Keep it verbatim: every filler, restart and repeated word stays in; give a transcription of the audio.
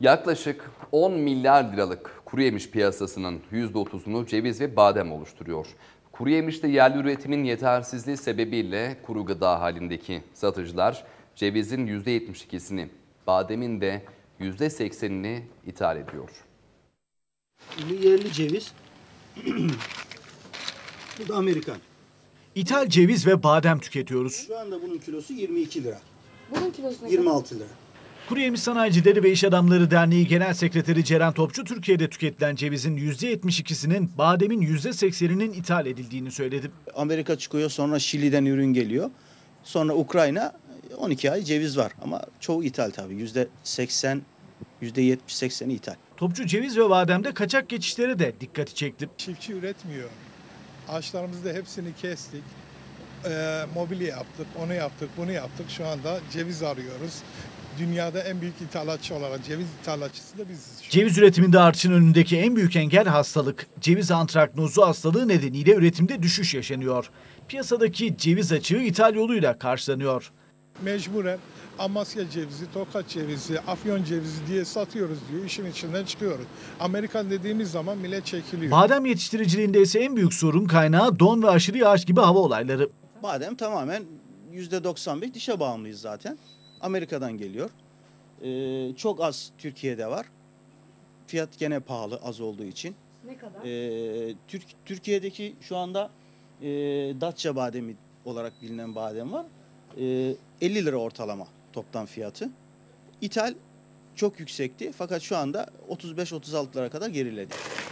Yaklaşık on milyar liralık kuru yemiş piyasasının yüzde otuzunu ceviz ve badem oluşturuyor. Kuru yemişte yerli üretimin yetersizliği sebebiyle kuru gıda halindeki satıcılar cevizin yüzde yetmiş ikisini, bademin de yüzde seksenini ithal ediyor. Bu yerli ceviz, bu da Amerikan. İthal ceviz ve badem tüketiyoruz. Şu anda bunun kilosu yirmi iki lira. Bunun kilosu ne yirmi kadar? altı lira. Kuru Yemiş Sanayicileri ve İş Adamları Derneği Genel Sekreteri Ceren Topçu, Türkiye'de tüketilen cevizin yüzde yetmiş ikisinin, bademin yüzde sekseninin ithal edildiğini söyledi. Amerika çıkıyor, sonra Şili'den ürün geliyor. Sonra Ukrayna, on iki ay ceviz var ama çoğu ithal tabii. yüzde seksen, yüzde yetmiş sekseni ithal. Topçu ceviz ve bademde kaçak geçişlere de dikkati çekti. Çiftçi üretmiyor. Ağaçlarımızda hepsini kestik. Ee, mobilya yaptık, onu yaptık, bunu yaptık. Şu anda ceviz arıyoruz. Dünyada en büyük ithalatçı olarak ceviz ithalatçısı da biziz. Ceviz üretiminde artışın önündeki en büyük engel hastalık. Ceviz antraknozu hastalığı nedeniyle üretimde düşüş yaşanıyor. Piyasadaki ceviz açığı ithal yoluyla karşılanıyor. Mecburen Amasya cevizi, Tokat cevizi, Afyon cevizi diye satıyoruz diyor. İşin içinden çıkıyoruz. Amerikan dediğimiz zaman millet çekiliyor. Badem yetiştiriciliğinde ise en büyük sorun kaynağı don ve aşırı yağış gibi hava olayları. Badem tamamen yüzde doksan beş dışa bağımlıyız zaten. Amerika'dan geliyor. Ee, çok az Türkiye'de var. Fiyat gene pahalı, az olduğu için. Ne kadar? Ee, Türk, Türkiye'deki şu anda e, Datça bademi olarak bilinen badem var. Ee, elli lira ortalama toptan fiyatı. İthal çok yüksekti fakat şu anda otuz beş otuz altı lira kadar geriledi.